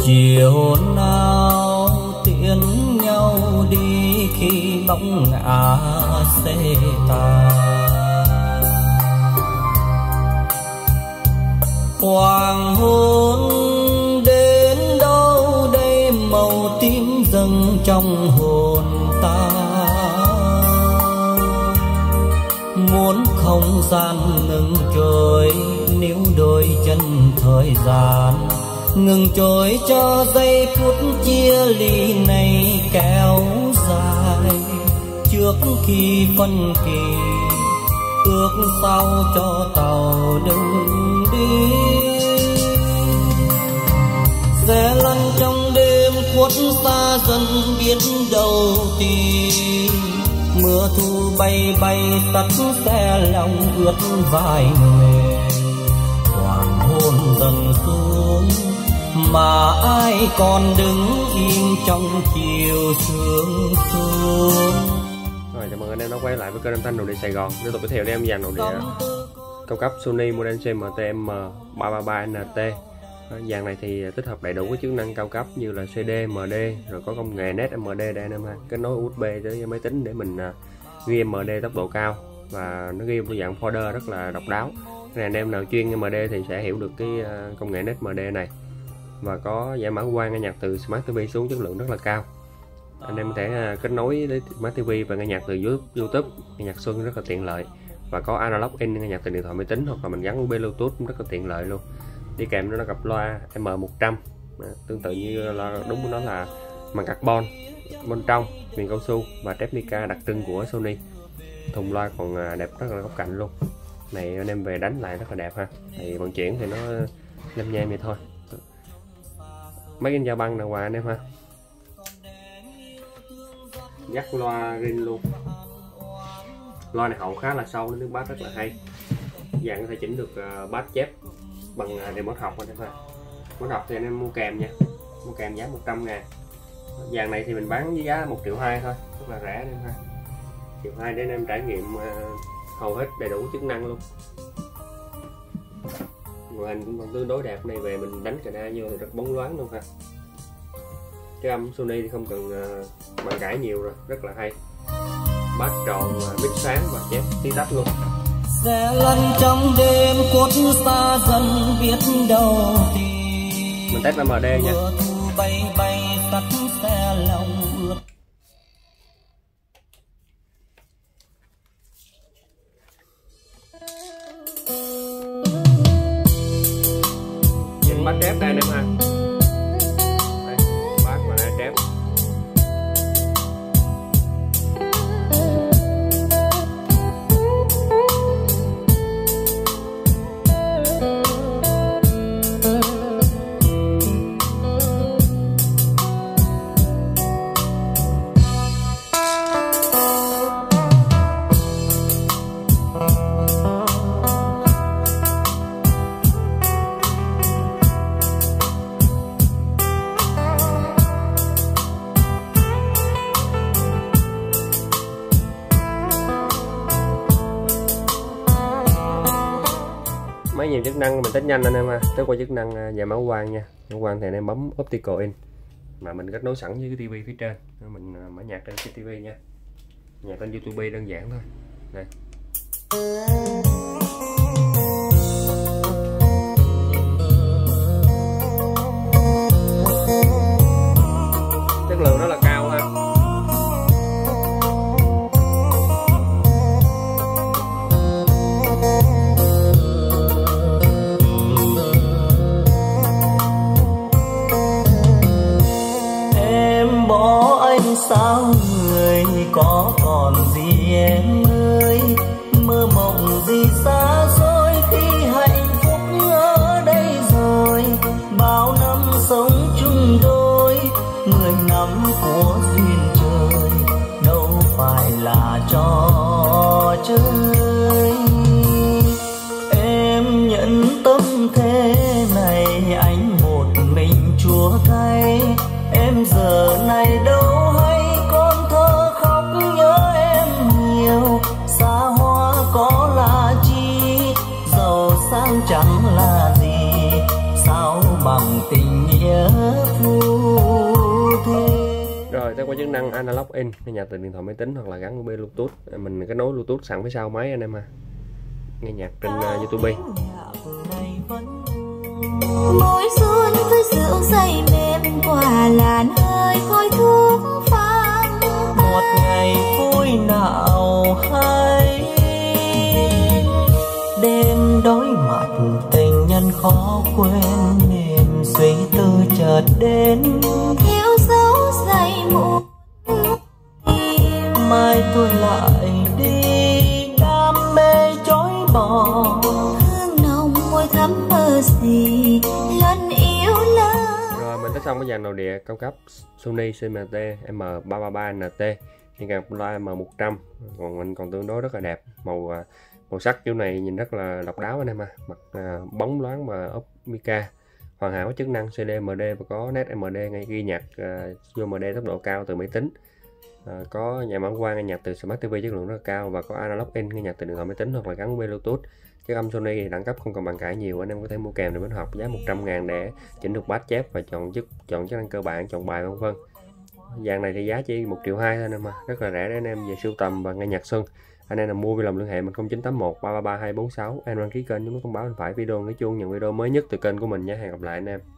chiều nào tiễn nhau đi khi bóng ngã xê tàn. Hoàng hôn đến đâu đây, màu tím dâng trong hồn ta. Muốn không gian ngừng trôi, níu đôi chân thời gian ngừng trôi cho giây phút chia ly này kéo dài. Trước khi phân kỳ ước sao cho tàu đừng đi, sẽ lăn trong đêm khuất xa dần biết đâu tìm. Mưa thu bay bay tắt xe lòng ướt vai mềm. Hoàng hôn dần xuống mà ai còn đứng im trong chiều sương xuống. Rồi, chào mừng anh em đã quay lại với kênh âm thanh Nội Địa Sài Gòn. Tiếp tục giới thiệu em dàn nội địa cao cấp Sony model CMT-M 333NT. Dàn này thì tích hợp đầy đủ các chức năng cao cấp như là CD, MD, rồi có công nghệ Net MD đây anh em ha, kết nối USB tới máy tính để mình ghi MD tốc độ cao, và nó ghi một dạng folder rất là độc đáo. Này, anh em nào chuyên MD thì sẽ hiểu được cái công nghệ Net MD này, và có giải mã quang nghe nhạc từ Smart TV xuống chất lượng rất là cao. Anh em có thể kết nối với Smart TV và nghe nhạc từ YouTube, nghe nhạc xuân rất là tiện lợi, và có analog in nghe nhạc từ điện thoại máy tính, hoặc là mình gắn USB Bluetooth cũng rất là tiện lợi luôn. Đi kèm nó cặp loa M100, tương tự như là đúng của nó là màng carbon bên trong, viền cao su và Technica đặc trưng của Sony. Thùng loa còn đẹp rất là góc cạnh luôn. Này anh em về đánh lại rất là đẹp ha. Thì vận chuyển thì nó lem nhem vậy thôi. Mấy cái dao băng đàng hoàng anh em ha. Dắt loa rin luôn. Loa này hậu khá là sâu nên tiếng bass rất là hay. Dạng có thể chỉnh được bass chép bằng remote học anh em ha. Remote học thì anh em mua kèm nha, mua kèm giá 100.000. Dàn này thì mình bán với giá 1.2 triệu thôi, rất là rẻ anh em ha. 1.2 triệu để anh em trải nghiệm hầu hết đầy đủ chức năng luôn. Màn hình cũng còn tương đối đẹp, này về mình đánh cà vô thì rất bóng loáng luôn ha. Cái âm Sony thì không cần bàn cãi nhiều rồi, rất là hay. Bass tròn, mic sáng và chép tí tách luôn. Sẽ lăn trong đêm khuất xa dần biết đâu tìm. Mình test MD nha. Mưa thu bay bay tắt xe lòng ướt. Nhìn bass trép đây anh em ha. Đây, bass mà đây trép. Mấy nhiều chức năng mình test nhanh anh em ha. Tới qua chức năng giải mã quang nha. Mã quang thì anh em bấm optical in mà mình kết nối sẵn với cái tivi phía trên. Mình mở nhạc trên cái tivi nha. Nhạc trên YouTube đơn giản thôi. Đây. Chất lượng rất là cao ha. Sao người có còn gì em ơi, mơ mộng gì xa xôi khi hạnh phúc ở đây rồi. Bao năm sống chung đôi, 10 năm của duyên trời, đâu phải là trò chơi. Em nhận tâm thế này, anh một mình chúa tay. Em giờ này đâu hay con thơ khóc nhớ em nhiều. Xa hoa có là chi, giàu sang chẳng là gì, sao bằng tình nhớ phù thế. Rồi tới qua chức năng Analog In, nghe nhạc từ điện thoại máy tính hoặc là gắn USB Bluetooth. Mình kết nối Bluetooth sẵn phía sau máy anh em nghe nhạc trên YouTube. Mỗi xuân với rượu say mềm qua làn hơi khói thuốc vang. Một ngày vui nào hay đêm đối mặt tình nhân khó quên, niềm suy tư chợt đến Thiếu dấu dày muộn mai tôi lại đi, đam mê chối bỏ hương nồng môi thắm mơ gì lần yêu lớn. Rồi mình đã xong cái dàn nội địa cao cấp Sony CMT M333NT hiện càng loa M100, còn mình còn tương đối rất là đẹp. Màu sắc kiểu này nhìn rất là độc đáo anh em mặt bóng loáng và ốp mica, hoàn hảo chức năng CD MD và có nét MD ngay ghi nhạc vô MD tốc độ cao từ máy tính, có nhà mảng quang nghe nhạc từ Smart TV chất lượng rất là cao, và có Analog In nghe nhạc từ điện thoại máy tính hoặc là gắn USB Bluetooth. Chiếc âm Sony thì đẳng cấp không cần bàn cãi nhiều, anh em có thể mua kèm để bên học, giá 100.000 để chỉnh được bass chép và chọn chức năng cơ bản, chọn bài vân vân. Dàn này thì giá chỉ 1.2 triệu thôi anh em rất là rẻ để anh em về sưu tầm và nghe nhạc xuân. Anh em nào mua vui lòng liên hệ mình 0981 333 246. Anh đăng ký kênh nhấn nút thông báo bên phải video, cái chuông nhận video mới nhất từ kênh của mình nhé. Hẹn gặp lại anh em.